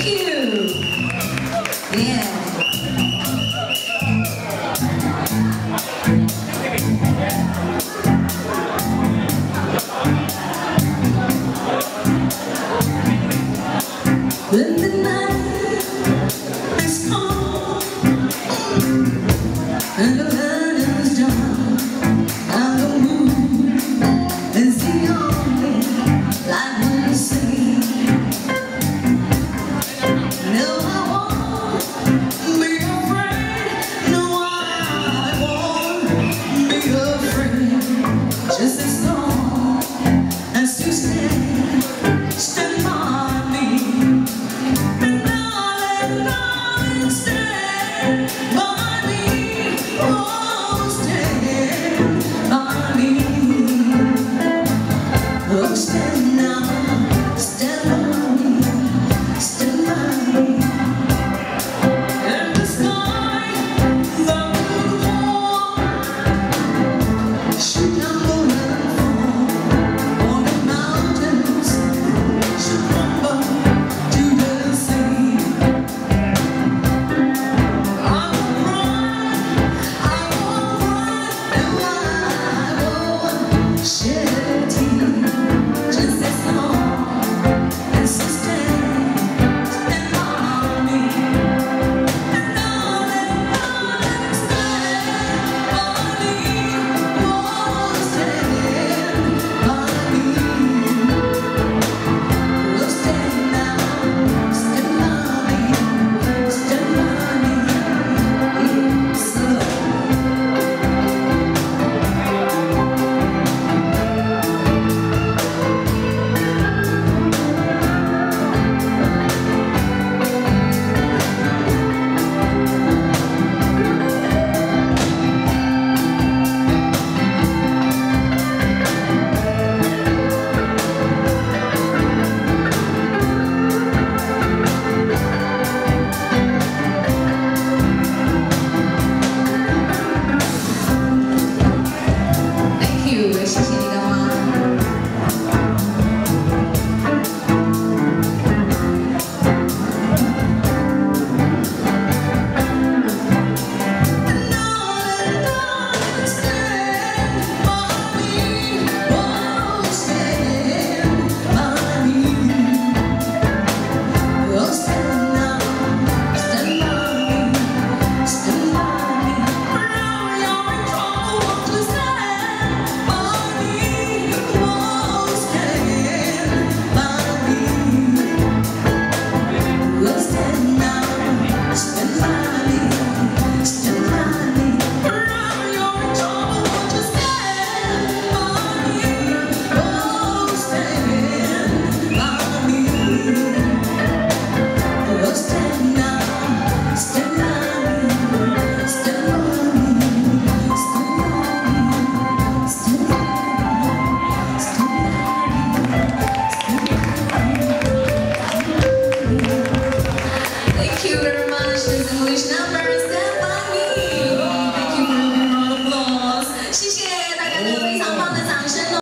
Thank you. Yeah. When the night is cold and the land is dark and the moon is the only light we see. No, I won't be afraid. No, I won't be afraid. Just as long as you stand by me. Thank you very much. This is English numbers.